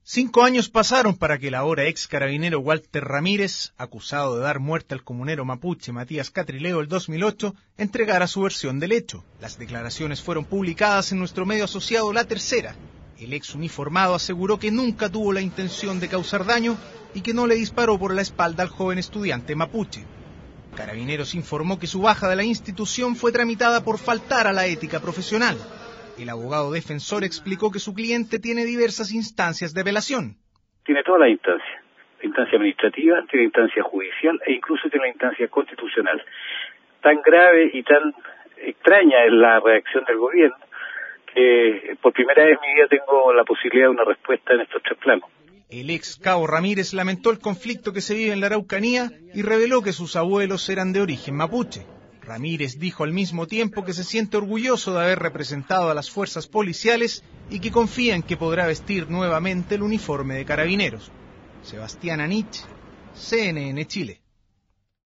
5 años pasaron para que el ahora ex carabinero Walter Ramírez, acusado de dar muerte al comunero mapuche Matías Catrileo el 2008, entregara su versión del hecho. Las declaraciones fueron publicadas en nuestro medio asociado La Tercera. El ex uniformado aseguró que nunca tuvo la intención de causar daño y que no le disparó por la espalda al joven estudiante mapuche. Carabineros informó que su baja de la institución fue tramitada por faltar a la ética profesional. El abogado defensor explicó que su cliente tiene diversas instancias de apelación. Tiene todas las instancias. La instancia administrativa, tiene la instancia judicial e incluso tiene la instancia constitucional. Tan grave y tan extraña es la reacción del gobierno que por primera vez en mi vida tengo la posibilidad de una respuesta en estos 3 planos. El ex cabo Ramírez lamentó el conflicto que se vive en la Araucanía y reveló que sus abuelos eran de origen mapuche. Ramírez dijo al mismo tiempo que se siente orgulloso de haber representado a las fuerzas policiales y que confía en que podrá vestir nuevamente el uniforme de carabineros. Sebastián Anich, CNN Chile.